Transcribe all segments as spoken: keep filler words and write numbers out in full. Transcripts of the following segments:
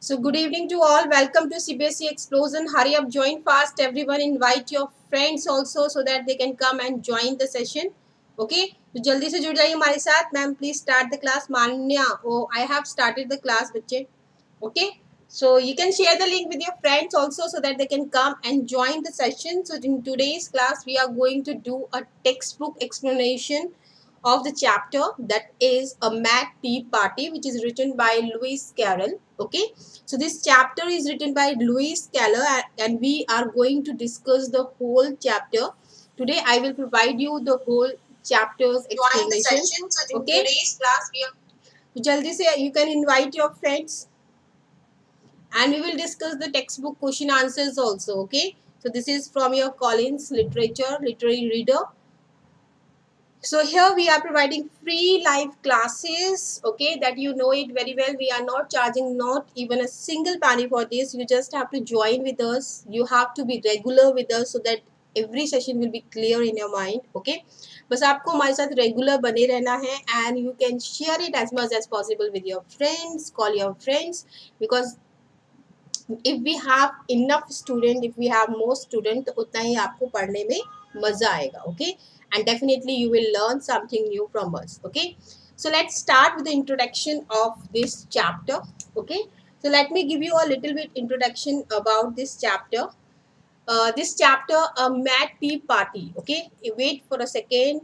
So good evening to all. Welcome to C B S E Explosion. Hurry up, join fast. Everyone invite your friends also so that they can come and join the session. Okay? तो जल्दी से जुड़ जाइए हमारे साथ. Ma'am please start the class. Manya, oh I have started the class बच्चे. Okay? So you can share the link with your friends also so that they can come and join the session. So in today's class we are going to do a textbook explanation of the chapter that is a Mad Tea Party, which is written by Lewis Carroll. Okay, so this chapter is written by Lewis Carroll and we are going to discuss the whole chapter. Today I will provide you the whole chapter's explanation. So in okay? Today's class we are so jaldi se you can invite your friends and we will discuss the textbook question answers also. Okay, so this is from your Collins Literature Literary Reader. So here we are providing free live classes, okay, that you know it very well. We are not charging not even a single penny for this. You just have to join with us. You have to be regular with us so that every session will be clear in your mind, okay. बस आपको हमारे साथ regular बने रहना है and you can share it as much as possible with your friends, call your friends, because if we have enough student, if we have more student, तो उतना ही आपको पढ़ने में मजा आएगा, okay, and definitely you will learn something new from us. Okay, so let's start with the introduction of this chapter. Okay, so let me give you a little bit introduction about this chapter. Uh, this chapter, a Mad Tea Party. Okay, wait for a second.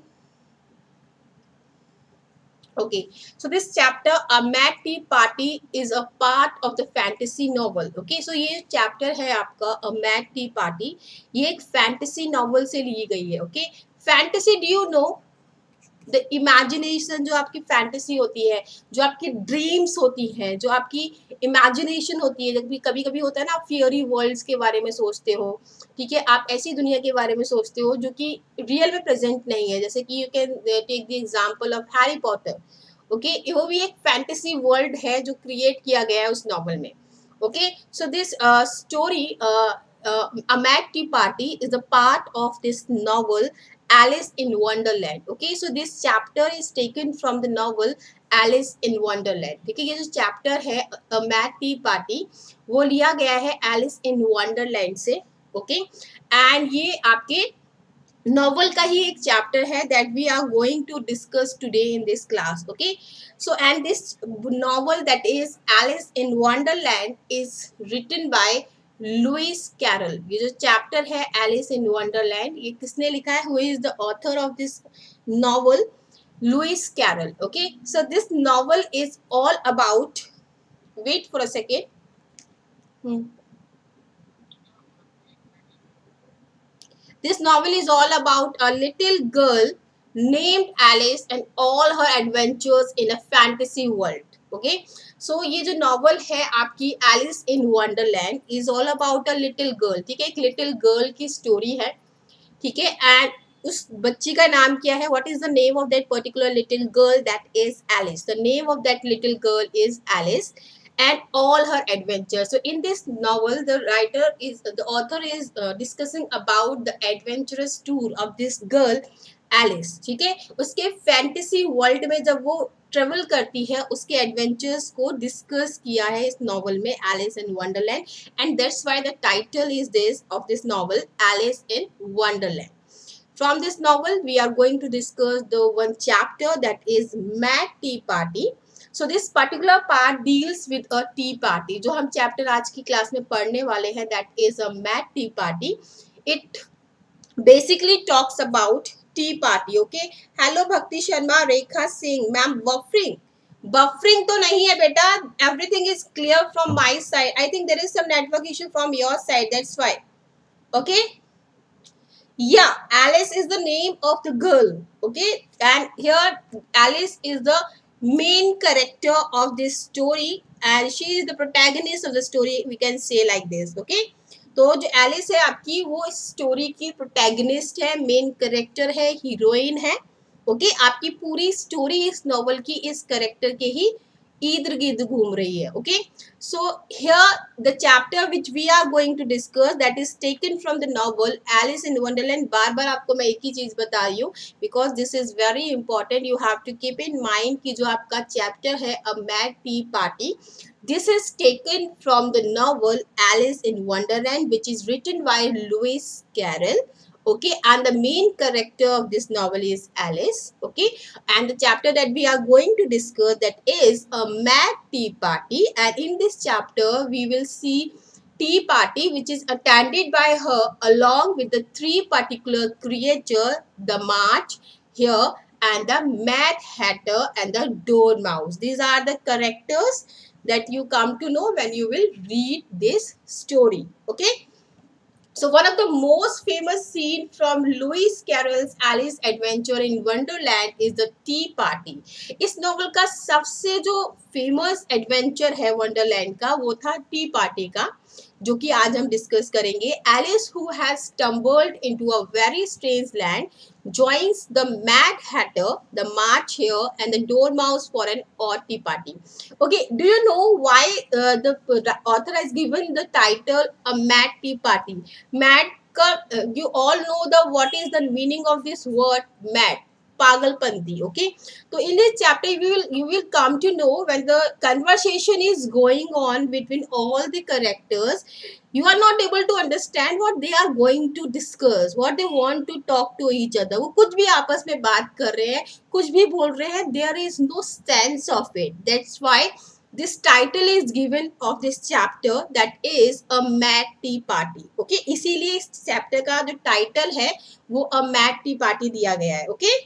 Okay, so this chapter, a Mad Tea Party, is a part of the fantasy novel. Okay, so ये chapter है आपका a Mad Tea Party. ये एक fantasy novel से ली गई है. Okay, fantasy, do you know? The imagination, जो आपकी फैंटेसी होती है, जो आपकी ड्रीम्स होती हैं, जो आपकी इमेजिनेशन होती है, जब भी कभी कभी होता है ना, आप फियरी वर्ल्ड्स के बारे में सोचते हो, ठीक है, आप ऐसी दुनिया के बारे में सोचते हो जो कि रियल में प्रेजेंट नहीं है, जैसे कि you can take the example of Harry Potter. Okay, वो भी एक फैंटेसी वर्ल्ड है जो क्रिएट किया गया है उस नॉवल में. Okay, so this story A Mad Tea Party is a part of this novel Alice in Wonderland. Okay, so this chapter is taken from the novel Alice in Wonderland. ठीक है, ये जो chapter है A Mad Tea Party, वो लिया गया है Alice in Wonderland से. Okay, and ये आपके novel का ही एक chapter है that we are going to discuss today in this class. Okay, so and this novel that is Alice in Wonderland is written by Lewis Carroll. ये जो chapter है Alice in Wonderland, ये किसने लिखा है? Who is the author of this novel? Lewis Carroll. Okay, so this novel is all about, wait for a second, this novel is all about a little girl named Alice and all her adventures in a fantasy world. Okay, so ये जो novel है आपकी Alice in Wonderland is all about a little girl. ठीक है, एक little girl की story है. ठीक है, एंड उस बच्ची का नाम क्या है? What is the name of that particular little girl? That is Alice. The name of that little girl is Alice and all her adventures. So in this novel, the writer is the author is uh, discussing about the adventurous tour of this girl Alice. ठीक है, उसके fantasy world में जब वो travel करती है, उसके adventures को डिस्कस किया है इस नॉवल में, Alice in Wonderland, and that's why the title is this of this novel, Alice in Wonderland. From this novel, we are going to discuss the one chapter that is Mad Tea Party. So this particular part deals with a tea party. जो हम chapter आज की class में पढ़ने वाले हैं, that is a Mad Tea Party. It basically talks about tea party. Okay. Hello Bhakti Sharma, Rekha Singh. Ma'am buffering buffering तो नहीं है बेटा. Everything is clear from my side. I think there is some network issue from your side. That's why. Okay. Yeah, Alice is the name of the girl. Okay, and here Alice is the main character of this story and she is the protagonist of the story, we can say like this. Okay, तो जो Alice है आपकी, वो इस story की protagonist है, main character है, heroine है. ओके, आपकी पूरी स्टोरी इस नॉवल की इस कैरेक्टर के ही इर्द गिर्द घूम रही है. Okay, so here the chapter which we are going to discuss that is taken from the novel Alice in Wonderland. बार बार आपको मैं एक ही चीज बता रही हूँ because this is very important. You have to keep in mind कि जो आपका चैप्टर है a mad tea party, this is taken from the novel Alice in Wonderland, which is written by Lewis Carroll. Okay, and the main character of this novel is Alice. Okay, and the chapter that we are going to discuss, that is a mad tea party, and in this chapter we will see tea party which is attended by her along with the three particular creature, the March here, and the Mad Hatter and the Dormouse. These are the characters that you come to know when you will read this story. Okay, so one of the most famous scene from Lewis Carroll's Alice Adventure in Wonderland is the tea party. इस novel का सबसे जो famous adventure है Wonderland का वो था T party का, जो कि आज हम डिस्कस करेंगे. Alice who has stumbled into a very strange land joins the Mad Hatter, the March Hare, and the Dormouse for an odd tea party. Okay, do you know why uh, the, the author has given the title a Mad Tea Party? Mad का uh, you all know the what is the meaning of this word mad? पागलपंती. Okay, so in this chapter you will you will come to know when the conversation is going on between all the characters, you are not able to understand what they are going to discuss, what they want to talk to each other. वो कुछ भी आपस में बात कर रहे हैं, कुछ भी बोल रहे हैं, there is no sense of it. That's why this title is given of this chapter, that is a mad tea party. Okay, इसीलिए इस chapter का जो title है वो a mad tea party दिया गया है. Okay,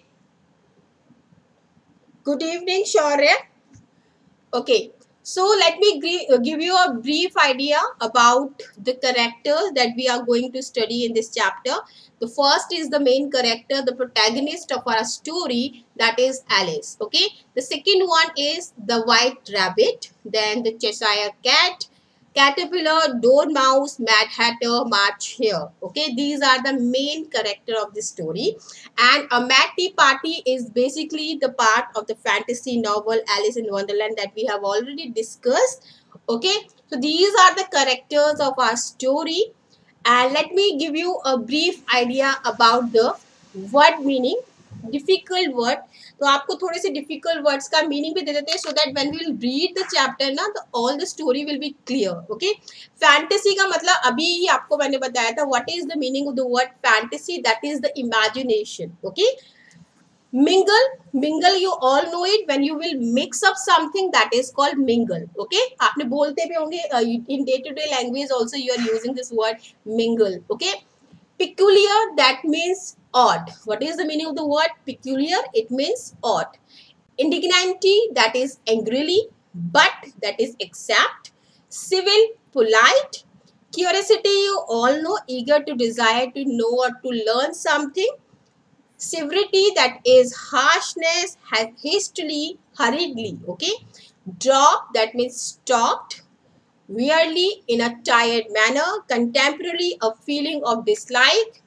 good evening Shaurya. Okay, so let me give you a brief idea about the characters that we are going to study in this chapter. The first is the main character, the protagonist of our story, that is Alice. Okay, the second one is the White Rabbit, then the Cheshire Cat, Caterpillar, Dormouse, Mad Hatter, March Hare. Okay, these are the main character of the story. And a Mad Tea Party is basically the part of the fantasy novel Alice in Wonderland that we have already discussed. Okay, so these are the characters of our story. And let me give you a brief idea about the word meaning. Difficult word, तो आपको थोड़े से difficult words का meaning भी दे देते हैं, so that when we will read the chapter ना, तो all the story will be clear. Okay, fantasy का मतलब अभी ही आपको मैंने बताया था. What is the meaning of the word fantasy? That is the imagination. Okay, mingle, mingle you all know it, when you will mix up something, that is called mingle. Okay, आपने बोलते भी होंगे uh, in day to day language also you are using this word mingle. Okay, peculiar, that means odd. What is the meaning of the word peculiar? It means odd. Indignancy, that is angrily, but that is except. Civil, polite. Curiosity, you all know, eager to desire to know or to learn something. Severity, that is harshness, hastily, hurriedly. Okay, drop, that means stopped. Weirdly, in a tired manner. Contemporarily, a feeling of dislike.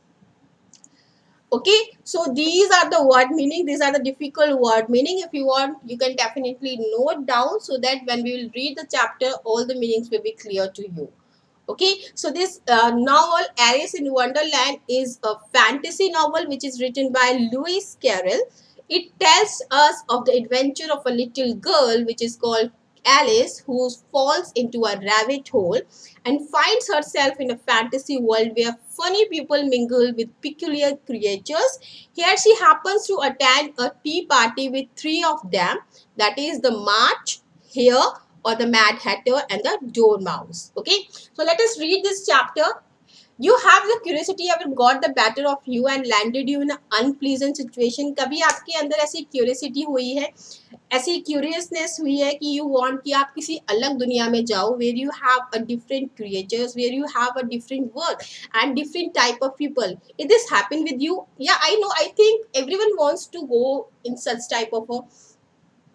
Okay, so these are the word meaning. These are the difficult word meaning. If you want, you can definitely note down, so that when we will read the chapter, all the meanings will be clear to you. Okay, so this uh, novel Alice in Wonderland is a fantasy novel which is written by Lewis Carroll. It tells us of the adventure of a little girl which is called Alice, who falls into a rabbit hole and finds herself in a fantasy world where funny people mingle with peculiar creatures. Here she happens to attend a tea party with three of them, that is the March, Hare, or the Mad Hatter, and the Dormouse. Okay, so let us read this chapter. You have the curiosity ever got the better of you and landed you in an unpleasant situation? कभी आपके अंदर ऐसी curiosity हुई है, ऐसी curiousness हुई है कि you want कि आप किसी अलग दुनिया में जाओ, where you have a different creatures, where you have a different world and different type of people. If this happened with you, yeah, I know, I think everyone wants to go in such type of a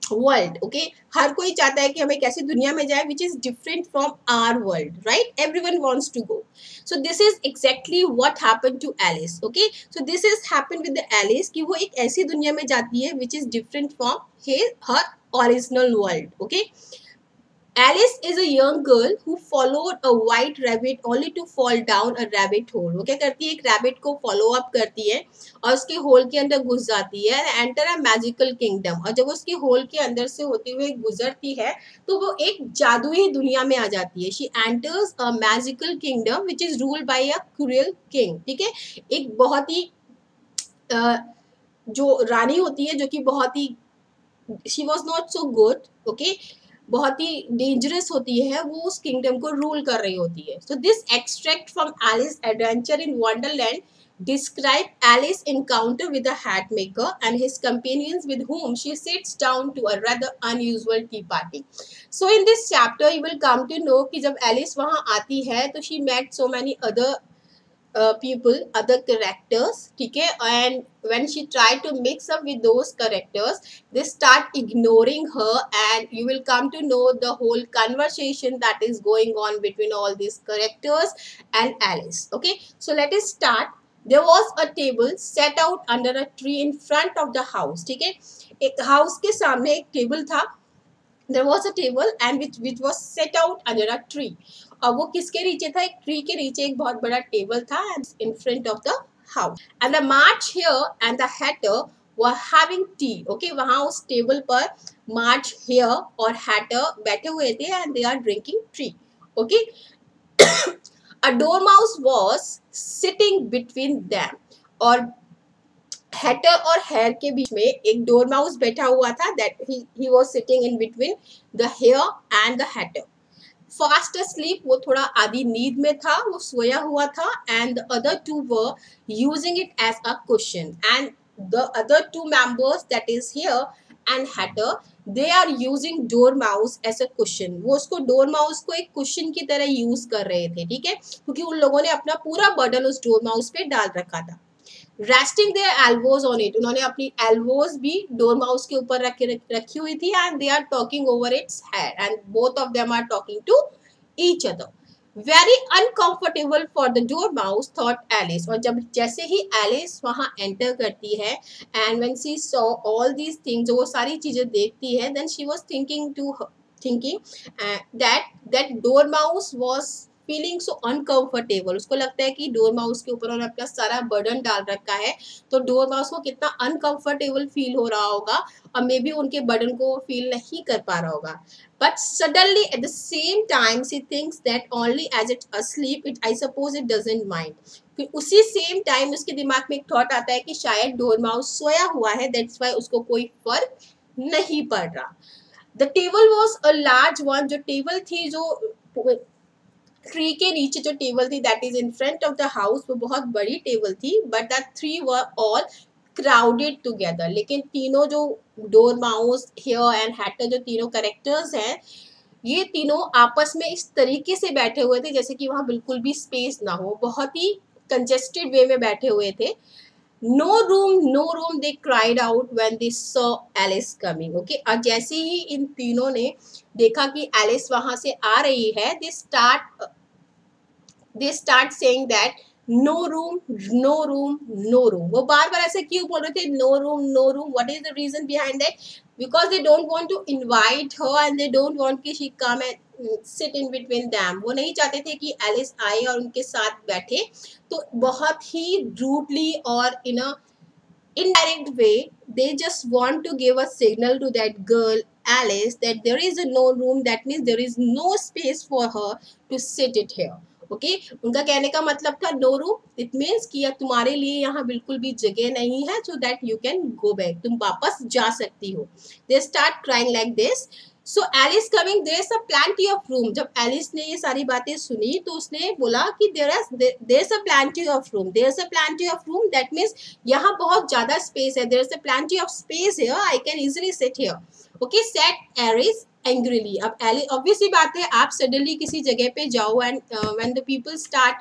world, okay, हर कोई चाहता है कि हम एक ऐसी दुनिया में जाए which is different from our world, right, everyone wants to go. So this is exactly what happened to Alice. Okay, so this is happened with the Alice कि वो एक ऐसी दुनिया में जाती है which is different from her original world. Okay, Alice is a young girl who followed a white rabbit only to fall down a rabbit hole. वो क्या करती है, एक रैबिट को फॉलो अप करती है और उसके होल के अंदर घुस जाती है, एंटर अ मैजिकल किंगडम. और जब उसके होल के अंदर से होते हुए गुजरती है तो वो एक जादुई दुनिया में आ जाती है. She enters a magical kingdom which is ruled by a cruel king. ठीक है, एक बहुत ही uh, जो रानी होती है जो कि बहुत ही, she was not so good, okay, बहुत ही डेंजरस होती है, वो उस किंगडम को रूल कर रही होती है. So this extract from Alice adventure in Wonderland describe Alice encounter with a hat maker and his companions with whom she sits down to a rather unusual tea party. So in this chapter you will come to know कि जब Alice वहाँ आती है तो she met so many other uh, people, other characters, ठीक है, and when she tried to mix up with those characters, they start ignoring her, and you will come to know the whole conversation that is going on between all these characters and Alice. Okay, so let us start. There was a table set out under a tree in front of the house. ठीक है, एक house के सामने एक table था. There was a table and which which was set out under a tree. और वो किसके नीचे था, एक ट्री के नीचे एक बहुत बड़ा टेबल था in front of the house. And the March here and the Hatter were having tea. Okay, वहाँ उस टेबल पर March here और Hatter बैठे हुए थे and they are drinking tea. Okay, a dormouse was sitting between them. और hatter और hare के बीच में एक डोरमाउस बैठा हुआ था. That he was sitting in between the hare and the hatter. Fast sleep, वो थोड़ा आधी नींद में था, वो सोया हुआ था. And the other two were using it as a cushion. And the other two members that is hare and hatter, they are using dormouse as a cushion. वो उसको डोरमाउस को एक कुशन की तरह यूज कर रहे थे. ठीक है, क्योंकि उन लोगों ने अपना पूरा बर्डन उस डोरमाउस पे डाल रखा था. Resting their elbows on it, उन्होंने अपनी एल्बोज भी डोर माउस के ऊपर रख रखी हुई थी. And they are talking over its head and both of them are talking to each other. Very uncomfortable for the dormouse thought Alice. और जब जैसे ही एलिस वहां एंटर करती है and when she saw all these things, वो सारी चीजें देखती है, then she was thinking to thinking that that dormouse was feeling so uncomfortable. उसको लगता है कि डोर माउस के ऊपर उन्होंने अपना सारा बर्डन डाल रखा है, तो डोर माउस को कितना अनकंफर्टेबल फील हो रहा होगा, और मे बी उनके बर्डन को फील नहीं कर पा रहा होगा. But suddenly at the same time she thinks that only as it asleep it I suppose it doesn't mind. फिर उसी सेम टाइम उसके दिमाग में एक थॉट आता है कि शायद डोर माउस सोया हुआ है, दैट्स वाई उसको कोई फर्क नहीं पड़ रहा. The table was a large one. जो टेबल थी, जो ट्री के नीचे जो टेबल थी, that is in front of the house, वो बहुत बड़ी टेबल थी. But the three were all crowded together. लेकिन तीनों जो dormouse, hare and hatter, जो तीनों कैरेक्टर्स हैं, ये तीनों आपस में इस तरीके से बैठे हुए थे जैसे कि वहाँ बिल्कुल भी स्पेस ना हो. बहुत ही कंजेस्टेड वे में बैठे हुए थे. No room, no room, they cried out when they saw Alice coming. Okay, और जैसे ही इन तीनों ने देखा कि एलिस वहां से आ रही है, they start they start saying that no room, no room, no room. वो बार बार ऐसे क्यों बोल रहे थे, no room, no room? What is the reason behind that? Because they don't want to invite her and they don't want कि she come and sit in between them. वो नहीं चाहते थे कि एलिस आए और उनके साथ बैठे. तो बहुत ही rudely और in a indirect way, they just want to give a signal to that girl Alice that there is a no room. That means there is no space for her to sit it here. Okay okay? उनका कहने का मतलब था no room, it means कि तुम्हारे लिए यहाँ बिल्कुल भी जगह नहीं है, so that you can go back, तुम वापस जा सकती हो. They start crying like this. So Alice coming, there is a plenty of room. जब एलिस ने ये सारी बातें सुनी तो उसने बोला कि there is there is a plenty of room. There is a plenty of room, that means यहाँ बहुत ज्यादा स्पेस है. There is a plenty of space here, I can easily sit here. Okay, said Alice angrily. अब Alice, obvious सी बात है, आप suddenly किसी जगह पे जाओ and when the people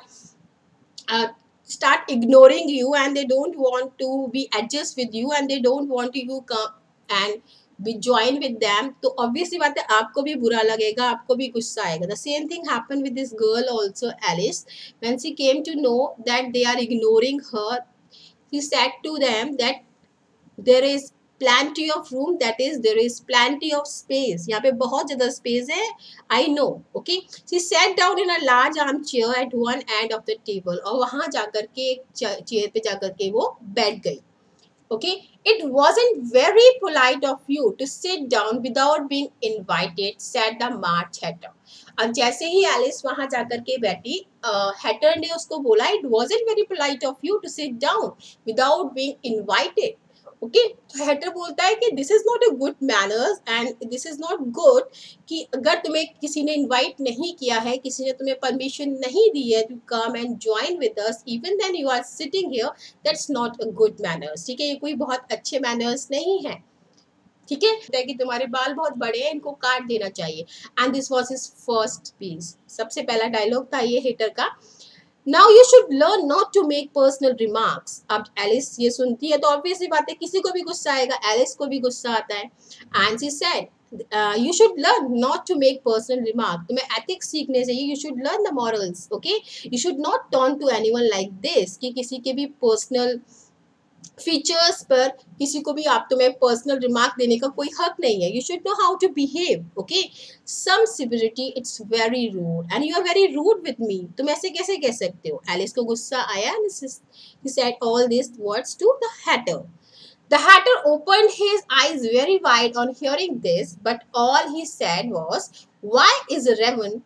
start start ignoring you and they don't want to be adjust with you and they don't want you to come and be join with them, तो obviously बात है आपको भी बुरा लगेगा, आपको भी गुस्सा आएगा. The same thing happen with this girl also Alice. When she came to know that they are ignoring her, he said to them that there is plenty of room, that is there is plenty of space. यहाँ पे बहुत ज़्यादा space है, I know. Okay, she sat down in a large armchair at one end of the table. और वहाँ जाकर के एक चेयर पे जाकर के वो बैठ गई. Okay, it wasn't very polite of you to sit down without being invited, said the March Hatter. अब जैसे ही एलिस वहां जाकर के बैठी, हैटर ने उसको बोला, it wasn't very polite of you to sit down without being invited. Okay, तो हैटर बोलता है कि this is not a good manners and this is not good, कि अगर तुम्हें किसी ने इनवाइट नहीं किया है, किसी ने तुम्हें परमिशन नहीं दी है to come and join with us, even then you are sitting here, that's not a good manners. ठीक है, ये कोई बहुत अच्छे मैनर्स नहीं है. ठीक है, कि तुम्हारे बाल बहुत बड़े हैं, इनको काट देना चाहिए. And this was his first speech. सबसे पहला डायलॉग था ये हेटर का. Now you should learn not to make personal remarks. अब एलिस ये सुनती है तो ऑब्वियसली बात है किसी को भी गुस्सा आएगा, एलिस को भी गुस्सा आता है. And she said, uh, you should learn not to make personal remark. तुम्हें ethics सीखने चाहिए. You should learn the morals. Okay? You should not taunt to anyone like this. कि किसी के भी personal फीचर्स पर किसी को भी आप तुम्हें पर्सनल रिमार्क देने का कोई हक नहीं है. You should know how to behave. Okay, some civility, it's very rude and you are very rude with me. तुम ऐसे कैसे कह सकते हो. एलिस को गुस्सा आया and he said all this words to the hatter. The hatter opened his eyes very wide on hearing this, but all he said was, why is Raven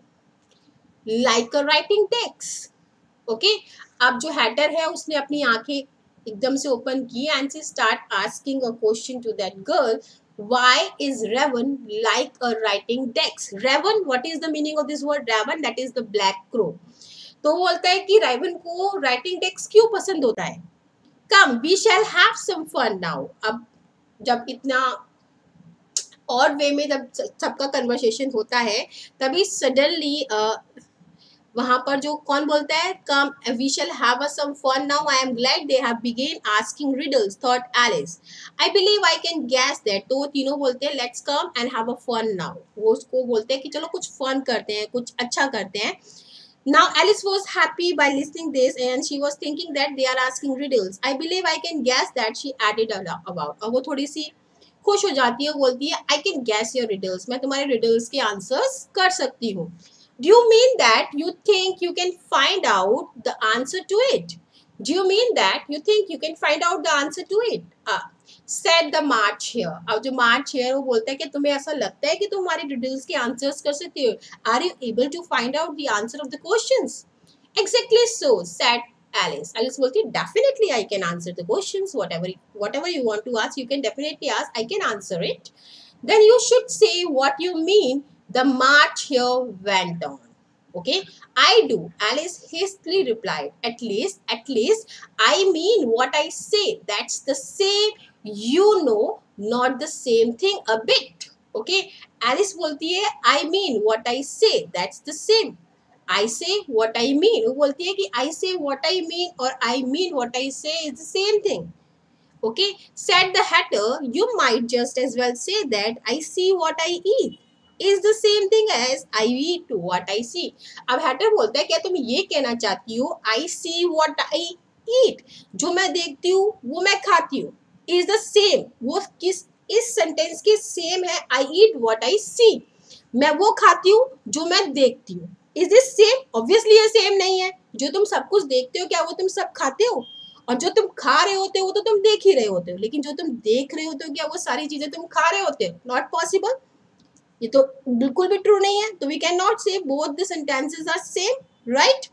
like a writing desk? Okay, अब जो Hatter है उसने अपनी आंखें एकदम से open की and she start asking a question to that girl, why is raven like a writing desk. Raven, what is the meaning of this word raven? That is the black crow. तो वो बोलता है कि Raven को writing desk क्यों पसंद होता है. Come we shall have some fun now. अब जब इतना और वे में जब सबका कन्वर्सेशन होता है तभी सडनली uh, वहां पर जो कौन बोलता है, come we shall have some fun now, I am glad they have begun asking riddles, thought Alice. I believe I can guess that. तो वो तीनों बोलते हैं let's come and have a fun now. वो उसको बोलते हैं कि चलो कुछ फन करते हैं, कुछ अच्छा करते हैं. Now Alice was happy by listening this and she was thinking that they are asking riddles. I believe I can guess that, she added about. अब वो थोड़ी सी खुश हो जाती है, बोलती है I can guess your riddles. मैं तुम्हारे riddles के answers कर सकती हूँ. Do you mean that you think you can find out the answer to it? Do you mean that you think you can find out the answer to it? Uh, said the March Hare. अब जो March Hare वो बोलता है कि तुम्हें ऐसा लगता है कि तुम हमारी riddles के answers कर सकती हो. Are you able to find out the answer of the questions? Exactly so, said Alice. Alice बोलती है definitely I can answer the questions. Whatever whatever you want to ask, you can definitely ask. I can answer it. Then you should say what you mean. The March Hare went on. Okay, I do, Alice hastily replied. At least, at least, I mean what I say. That's the same, you know, not the same thing a bit. Okay, Alice बोलती है I mean what I say. That's the same. I say what I mean. वो बोलती है कि I say what I mean और I mean what I say is the same thing. Okay, said the hatter. You might just as well say that I see what I eat is the same thing as I eat what I see. अब hatter बोलता है क्या तुम ये कहना चाहती हो I see what I eat, जो मैं देखती हूँ वो मैं खाती हूँ, is the same. वो किस इस सेंटेंस के सेम है. I eat what I see, मैं वो खाती हूँ जो मैं देखती हूँ. Is this same? Obviously ये सेम नहीं है. जो तुम सब कुछ देखते हो क्या वो तुम सब खाते हो, और जो तुम खा रहे होते हो वो तो तुम देख ही रहे होते हो, लेकिन जो तुम देख रहे होते हो क्या वो सारी चीजें तुम खा रहे होते हो. Not possible. ये तो बिल्कुल भी ट्रू नहीं है. तो we can not say both the sentences are same, right.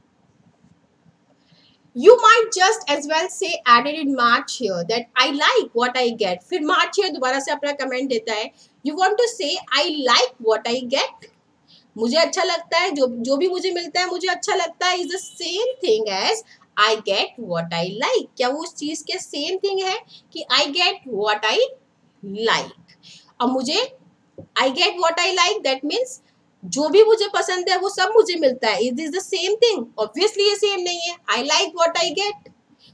You might just as well say, added in March Hare, that I like what I get. फिर March Hare दोबारा से अपना कमेंट देता है. You want to say I like what I get? मुझे अच्छा लगता है, जो जो भी मुझे मिलता है मुझे अच्छा लगता है, is the same thing as I get what I like. क्या वो उस चीज के सेम थिंग है कि I get what I like. अब मुझे I get what I like, that means जो भी मुझे पसंद है वो सब मुझे मिलता है. Is this the same thing? Obviously ये सेम नहीं है. I like what I get.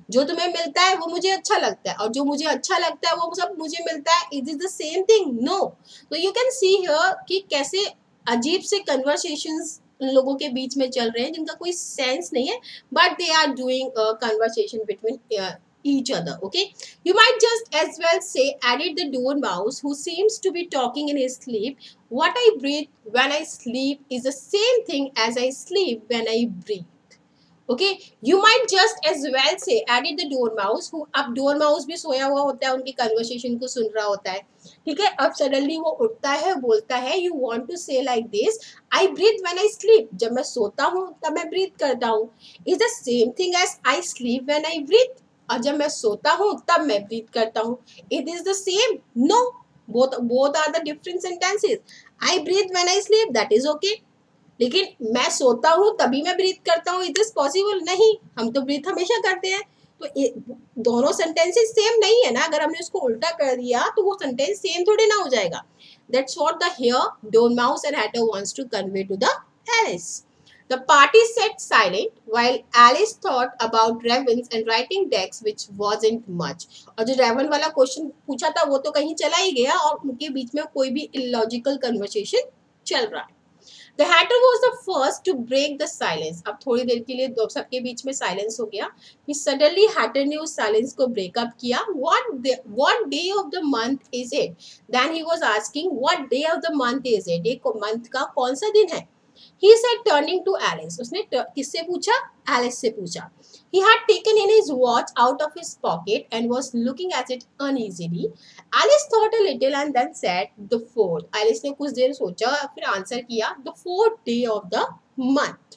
जो तुम्हें मिलता है वो मुझे अच्छा लगता है, और जो मुझे अच्छा लगता है वो सब मुझे मिलता है, it is the same thing? No. तो यू कैन सी हियर कि कैसे अजीब से कन्वर्सेशंस लोगों के बीच में चल रहे हैं जिनका कोई सेंस नहीं है, but they are doing conversation between each other. Okay, you might just as well say, added the dormouse who seems to be talking in his sleep. What I breathe when I sleep is the same thing as I sleep when I breathe. Okay, you might just as well say, added the dormouse who, अब dormouse भी सोया हुआ होता है, उनकी conversation को सुन रहा होता है, ठीक है। अब सडनली वो उठता है, बोलता है, you want to say like this, I breathe when I sleep, जब मैं सोता हूँ तब मैं ब्रीथ करता हूँ, is the same thing as I sleep when I breathe, और जब मैं सोता हूँ तब मैं ब्रीथ करता हूँ, it is the same? No, both both are the different sentences. I breathe when I sleep, that is okay, लेकिन मैं सोता हूँ तभी मैं ब्रीथ करता हूँ, इट इज पॉसिबल नहीं, हम तो ब्रीथ हमेशा करते हैं। तो दोनों सेंटेंसेस सेम नहीं है ना, अगर हमने उसको उल्टा कर दिया तो वो सेंटेंस सेम थोड़ी ना हो जाएगा। That's what the here dormouse and hatter wants to convey to the Alice. The party sat silent while Alice thought about ravens and writing decks, which wasn't much. और जो रेवन वाला question पूछा था वो तो कहीं चला ही गया, और उनके बीच में कोई भी इलॉजिकल कन्वर्सेशन चल रहा है। The hatter was the first to break the silence. अब थोड़ी देर के लिए दो सबके बीच में साइलेंस हो गया, फिर सडनली हैटर ने उस साइलेंस को ब्रेकअप किया। What day, what day of the month is it? Then he was asking, what day of the month is it? एक मंथ का कौन सा दिन है? He said, turning to Alice. उसने किससे पूछा? Alice से पूछा. He had taken in his watch out of his pocket and was looking at it uneasily. Alice thought a little and then said, the fourth. Alice ने कुछ देर सोचा फिर answer किया, the fourth day of the month.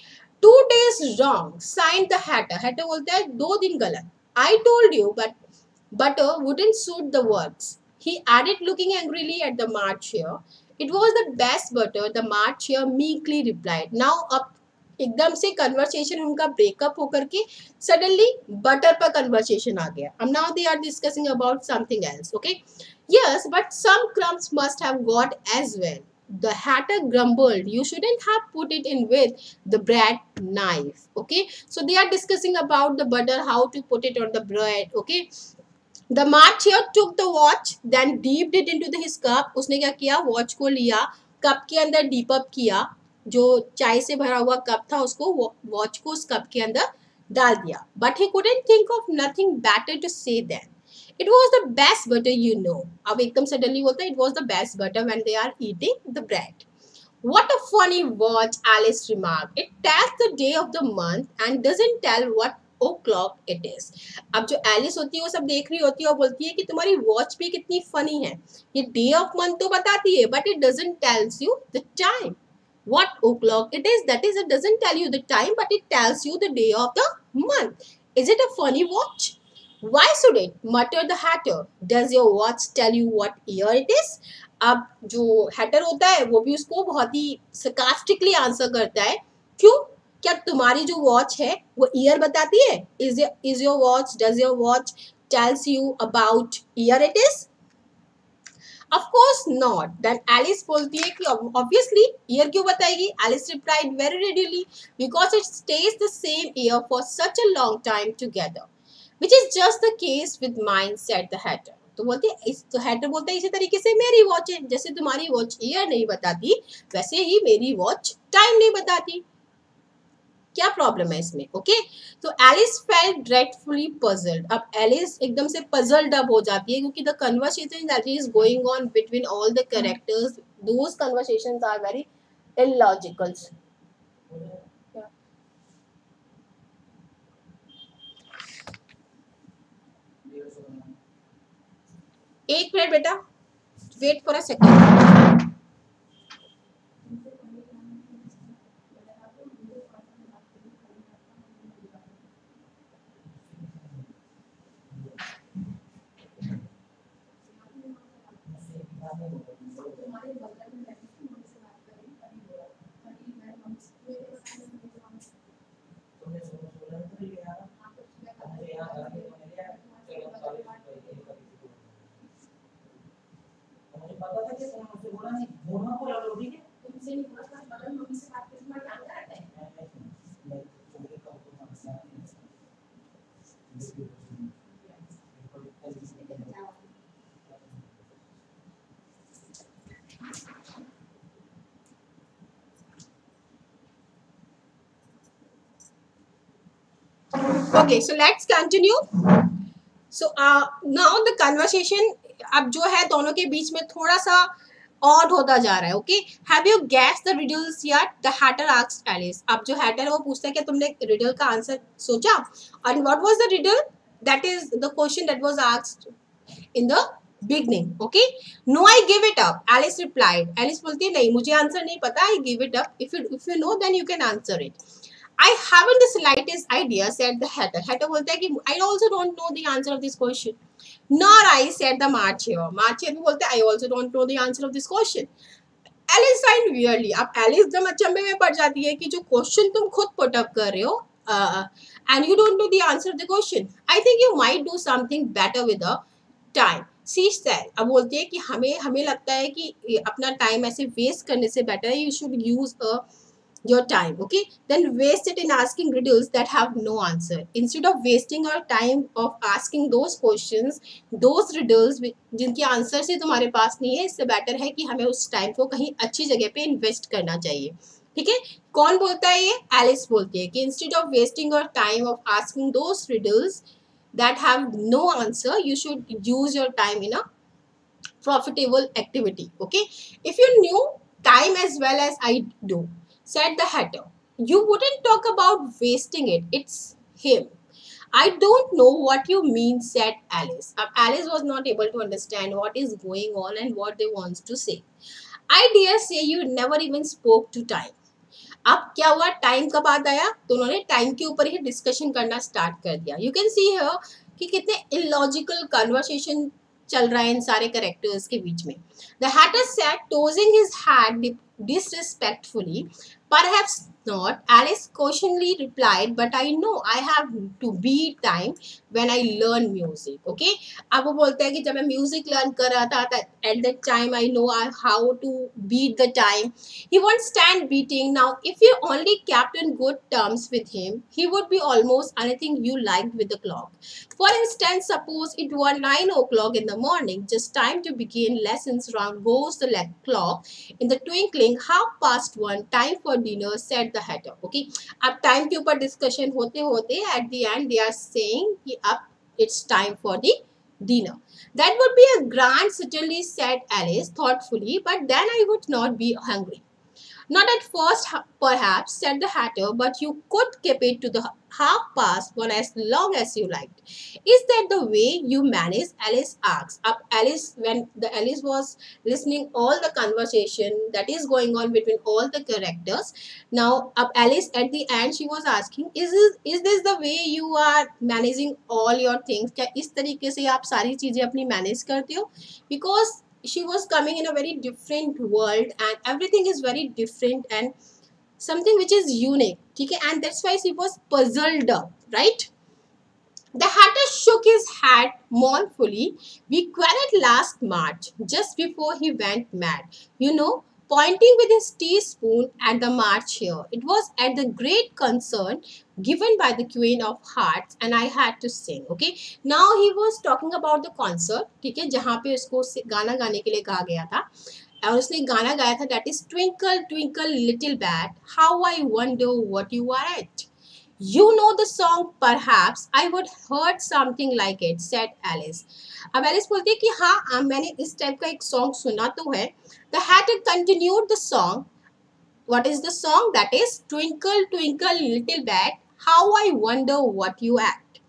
Two days wrong, signed the hatter. Hatter बोलता है दो दिन गलत. I told you, but butter wouldn't suit the words. He added, looking angrily at the March here. It was the best butter, the March here meekly replied. Now up एकदम से conversation उनका breakup होकर के suddenly butter पर conversation आ गया. अब now they are discussing about something else. Okay, yes, but some crumbs must have got as well. The hatter grumbled, you shouldn't have put it in with the bread knife. Okay, so they are discussing about the butter, how to put it on the bread. Okay, the march here took the watch, then dipped it into the his cup. उसने क्या किया? Watch को लिया, cup के अंदर deep up किया, जो चाय से भरा हुआ कप था उसको वॉच को उस कप के अंदर डाल दिया. But he couldn't think of nothing better to say then. It was the best butter, you know. अब एकदम सडनली बोलता है, it was the best butter when they are eating the bread. What a funny watch, Alice remarked. It tells the day of the month and doesn't tell what o'clock it is. अब जो Alice होती है वो सब देख रही होती है और बोलती है कि तुम्हारी वॉच भी कितनी फनी है, ये डे ऑफ मंथ तो बताती है but it doesn't tells you the time. What o'clock it is, that is, it doesn't tell you the time but it tells you the day of the month. Is it a funny watch? Why should it? Muttered the hatter. Does your watch tell you what year it is? अब जो Hatter होता है वो भी उसको बहुत ही sarcastically answer करता है, क्यों? क्या तुम्हारी जो वॉच है वो ईयर बताती है? Is your is your watch, does your watch tells you about year it is? Of course not. Then Alice बोलती है कि obviously year क्यों बताएगी? Alice replied very readily, because it stays the same year for such a long time together, which is just the case with mine, said the hatter. तो बोलती है, इस तो हैटर बोलता है इसी तरीके से मेरी वॉच है, जैसे तुम्हारी वॉच ईयर नहीं बताती वैसे ही मेरी वॉच टाइम नहीं बताती. क्या प्रॉब्लम है इसमें? ओके, तो एलिस फेल्ट ड्रेडफुली पजल्ड. अब एलिस एकदम से पजल्ड अप हो जाती है क्योंकि the conversation that is going on between all the characters, those conversations are very illogical. एक मिनट बेटा, wait for a second. Okay, so let's continue. So uh, now the conversation अब जो है दोनों के बीच में थोड़ा सा ऑड होता जा रहा है. Okay, have you guess the riddles yet? The hatter asked Alice. अब जो हैटर है वो पूछता है कि तुमने रिडल का आंसर सोचा? And what was the riddle? That is the question that was asked in the beginning. Okay, no, I give it up, Alice replied. Alice बोलती है नहीं, मुझे आंसर नहीं पता. I give it up. If you if you know, then you can answer it. I haven't the slightest idea, said the hatter. Hatter बोलता है कि I also don't know the answer of this question. Nor I, said the March hare. March hare भी बोलता है I also don't know the answer of this question. Alice sighed weirdly. अब Alice एकदम अचंभे में पड़ जाती है कि जो क्वेश्चन तुम खुद पुट अप कर रहे हो uh, and you don't know the answer of the question. I think you might do something better with the time. She said. अब बोलती है कि हमें हमें लगता है कि अपना टाइम ऐसे वेस्ट करने से बेटर है. You should use a your time, okay? Then waste it in asking riddles that have no answer. Instead of wasting our time of asking those questions, those riddles जिनके answer से तुम्हारे पास नहीं है, इससे better है कि हमें उस टाइम को कहीं अच्छी जगह पे इन्वेस्ट करना चाहिए. ठीक है, कौन बोलता है ये? एलिस बोलती है कि instead of wasting your time of asking those riddles that have no answer, you should use your time in a profitable activity. Okay, if you knew time as well as I do, said the hatter, you wouldn't talk about wasting it. It's him. I don't know what you mean, said Alice. Ab Alice was not able to understand what is going on and what they want to say. I dare say you never even spoke to time. अब क्या हुआ? Time का बात आया तो उन्होंने time के ऊपर ही डिस्कशन करना स्टार्ट कर दिया. यू कैन सी हियर कि कितने इलॉजिकल कन्वर्सेशन चल रहा है इन सारे कैरेक्टर्स के बीच में. The hatter sat tossing his head disrespectfully. Perhaps not, Alice cautioningly replied, but I know I have to beat time when I learn music. Okay, अब वो बोलता है कि जब मैं म्यूजिक लर्न कर रहा था at that time I know how to beat the time. He won't stand beating. Now if you only kept in good terms with him, he would be almost anything you liked with the clock. For instance, suppose it were nine o'clock in the morning, just time to begin lessons. Round goes the clock in the twinkling, half past one, time for dinner, said the hatter. Okay, अब time के ऊपर discussion होते होते at the end they are saying कि अब it's time for the dinner. That would be a grand, certainly, said Alice thoughtfully, but then I would not be hungry. Not at first, perhaps, said the hatter, but you could keep it to the half past one as long as you liked. Is that the way you manage? Alice asked. Up Alice, when the Alice was listening all the conversation that is going on between all the characters. Now, up Alice at the end, she was asking, is this, is this the way you are managing all your things? क्या इस तरीके से आप सारी चीजें अपनी manage करते हो? Because she was coming in a very different world and everything is very different and something which is unique. Okay, and that's why she was puzzled up, right? The hatter shook his head mournfully. We quarreled last March, just before he went mad. You know, pointing with his teaspoon at the March hare. It was at the great concern given by the Queen of Hearts and I had to sing. Okay, now he was talking about the concert. ठीक है, जहाँ पे उसको गाना गाने के लिए कहा गया था और उसने गाना गाया था, that is Twinkle Twinkle Little Bat, how I wonder what you are at. You know the song, perhaps I would heard something like it, said Alice. अब Alice बोलती है कि हाँ मैंने इस टाइप का एक सॉन्ग सुना तो है. The hatter continued the song. What is the song? That is Twinkle Twinkle Little Bat, how I wonder what you at.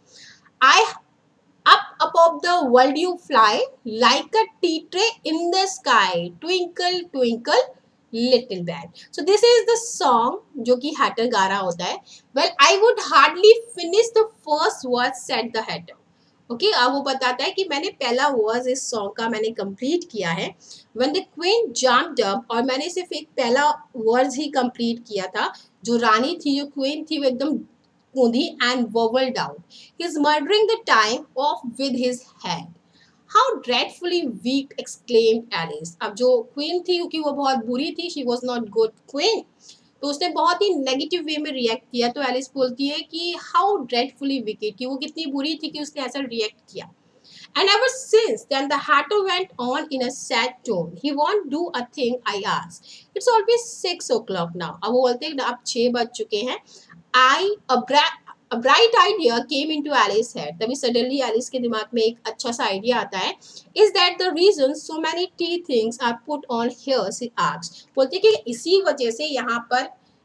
I up above the world you fly like a tea tray in the sky. Twinkle Twinkle Little Bat. So this is the song जो कि hatter गा रहा होता है. Well, I would hardly finish the first verse, said the hatter. Okay okay, अब वो बताता है कि मैंने पहला वर्स इस सॉन्ग का मैंने कंप्लीट किया है. When the queen jumped up, और मैंने सिर्फ एक पहला वर्स ही कंप्लीट किया था. जो रानी थी, जो क्वीन थी, वो एकदम कूदी and wobbled down. He's murdering the time off with his head. How dreadfully weak, exclaimed Alice. अब जो क्वीन थी क्योंकि वो बहुत बुरी थी, she was not good queen, तो उसने बहुत ही नेगेटिव वे में रिएक्ट किया. तो एलिस बोलती है कि हाउ ड्रेडफुली विकेट, कि वो कितनी बुरी थी कि उसने ऐसा रिएक्ट किया. And ever since then the hatter went on in a sad tone. He won't do a thing I ask. It's always six o'clock now. अब वो बोलते हैं अब छः बज चुके हैं. I A bright idea came into Alice's head. तभी suddenly Alice के दिमाग में एक अच्छा सा idea आता है. Is that the reason so many tea things are put on here? She asked. बोलती कि इसी वजह से यहाँ पर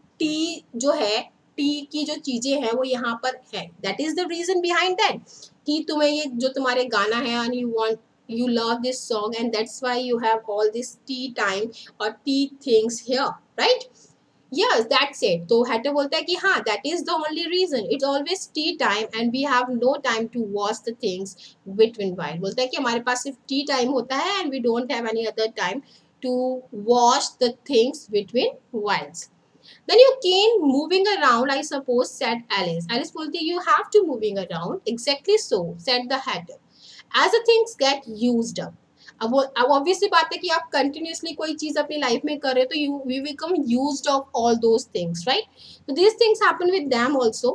टी जो है, टी की जो चीजें हैं वो यहाँ पर है. That is the reason behind that. कि तुम्हें ये जो तुम्हारे गाना है and you want you love this song and that's why you have all this tea time or tea things here, right? Yes, that's it. तो हैटर बोलता है कि हाँ, that is the only reason. It's always tea time and we have no time to wash the things between while. बोलता है कि हमारे पास सिर्फ tea time होता है and we don't have any other time to wash the things between whiles. Then you keep moving around, I suppose, said Alice. Alice बोलती है, you have to moving around. Exactly so, said the hatter. As the things get used up. अब वो अब obviously बात है कि आप continuously कोई चीज अपनी लाइफ में कर रहे हो तो you we become used of all those things, right? तो this things happen with them also.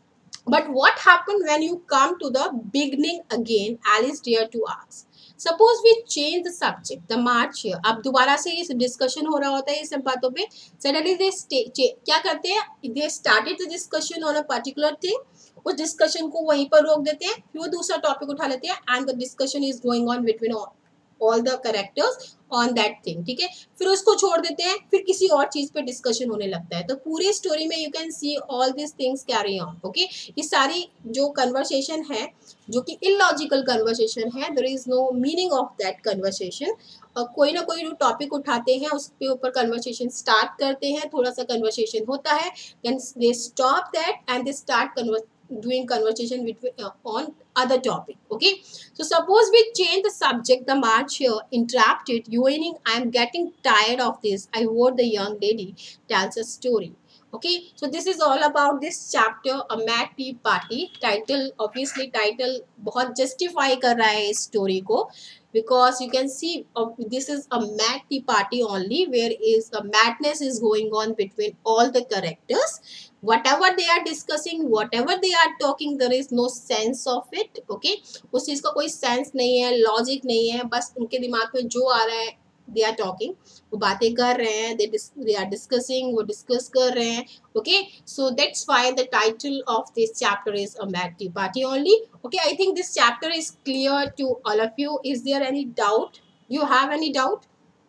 But what happen when you come to the beginning again? Alice dare to ask. Suppose we change the subject, the March hare. अब दोबारा से ये discussion हो रहा होता है ये सब बातों पे. सडनली दे क्या करते हैं, they started the discussion on a particular thing. उस डिस्कशन को वहीं पर रोक देते हैं, फिर वो दूसरा टॉपिक उठा लेते हैं and the discussion is going on between all the characters on that thing. ठीक है, फिर उसको छोड़ देते हैं, फिर किसी और चीज पे डिस्कशन होने लगता है. तो पूरी स्टोरी में you can see all this things carry on. Okay, ये सारी जो कन्वर्सेशन है जो कि इलॉजिकल कन्वर्सेशन है, there is no meaning of that conversation. और कोई ना कोई जो टॉपिक उठाते हैं उसके ऊपर कन्वर्सेशन स्टार्ट करते हैं, थोड़ा सा कन्वर्सेशन होता है, then they stop that and they start doing conversation between uh, on other topic. Okay, so suppose we change the subject. The march here interrupted, yawning, I am getting tired of this. I heard the young lady tells a story. Okay, so this is all about this chapter, a mad tea party. Title obviously title बहुत justify कर रहा है इस story को, because you can see uh, this is a mad tea party only, where is a madness is going on between all the characters. Whatever they are discussing, whatever they are talking, there is no sense of it. Okay, उस चीज का कोई sense नहीं है, logic नहीं है, बस उनके दिमाग में जो आ रहा है they are talking, वो बातें कर रहे हैं, they dis they are discussing, वो discuss कर रहे हैं. Okay, so that's why the title of this chapter is a mad tea party only. Okay, I think this chapter is clear to all of you. Is there any doubt? You have any doubt?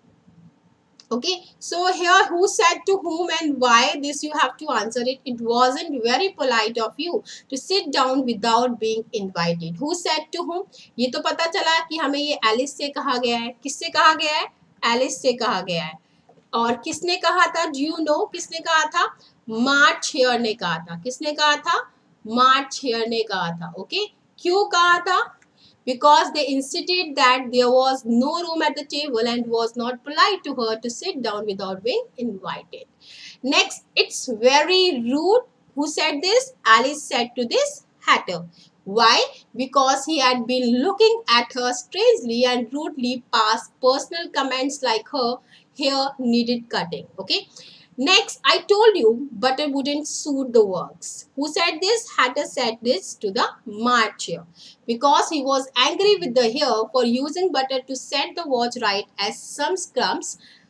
Okay, so here who said to whom and why, this you have to answer it. It wasn't very polite of you to sit down without being invited. Who said to whom? ये तो पता चला कि हमें ये Alice से कहा गया है. किससे कहा गया है? एलिस से कहा गया है. और किसने कहा था? Do you know किसने कहा था? मार्च हेयर ने कहा था. किसने कहा था? मार्च हेयर ने कहा था. ओके, क्यों कहा था? Because they insisted that there was no room at the table and was not polite to her to sit down without being invited. Next, it's very rude. Who said this? Alice said to this hatter. Why? Because he had been looking at her strangely and rudely passed personal comments like her hair needed cutting. Okay. Next, I told you butter wouldn't suit the works. Who said this? Hatter said this to the March hare, because he was angry with the hare for using butter to set the watch right, as some scrumps,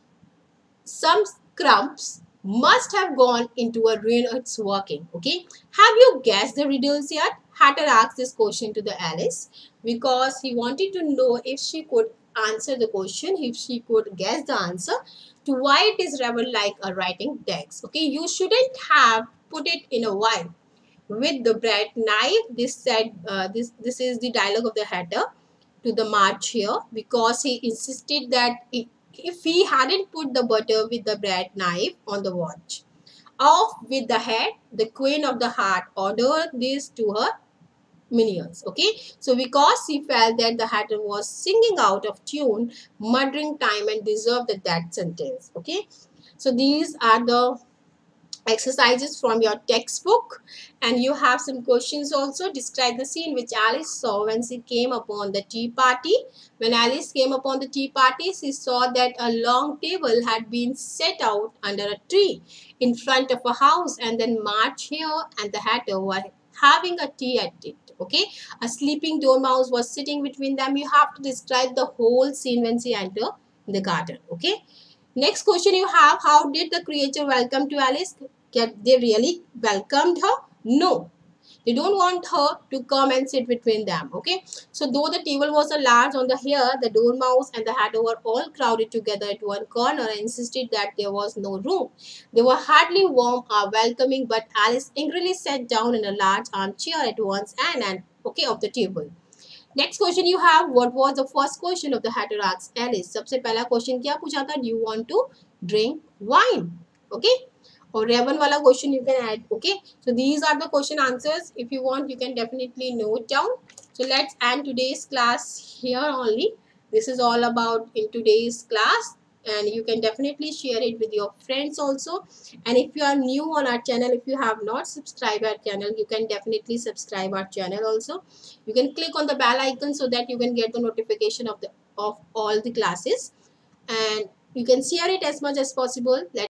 some scrumps must have gone into a ruin its working. Okay, have you guessed the riddles yet? Hatter asked this question to the Alice because he wanted to know if she could answer the question, if she could guess the answer to why it is rubber like a writing text. Okay, you shouldn't have put it in a while with the bread knife. This said, uh, this this is the dialogue of the hatter to the March here, because he insisted that it, if he hadn't put the butter with the bread knife on the watch. Off with the head, the queen of the heart ordered this to her minions. Okay, so because he felt that the hatter was singing out of tune, muttering time, and deserved the that sentence. Okay, so these are the exercises from your textbook, and you have some questions also. Describe the scene which Alice saw when she came upon the tea party. When Alice came upon the tea party, she saw that a long table had been set out under a tree in front of a house, and then March here and the hatter were having a tea at it. Okay, a sleeping dormouse was sitting between them. You have to describe the whole scene when she entered the garden. Okay, next question you have, how did the creature welcome to Alice? They really welcomed her? No, They don't want her to come and sit between them. Okay, so though the table was a large on the hair, the dormouse and the hatter were all crowded together at one corner and insisted that there was no room. They were hardly warm or welcoming, but Alice angrily sat down in a large armchair at one end and okay of the table. Next question you have, what was the first question of the hatter asked Alice? सबसे पहला question क्या पूछा था? Do you want to drink wine? Okay. Or Raven wala question you can add. Okay. So these are the question answers. If you want, you can definitely note down. So let's end today's class here only. This is all about in today's class, and you can definitely share it with your friends also. And if you are new on our channel, if you have not subscribed our channel, you can definitely subscribe our channel also. You can click on the bell icon so that you can get the notification of the of all the classes, and you can share it as much as possible. Let